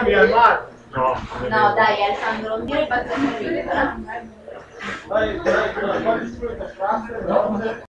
Devi al mare? No. No, dai Alessandro, non dire battute però. Dai,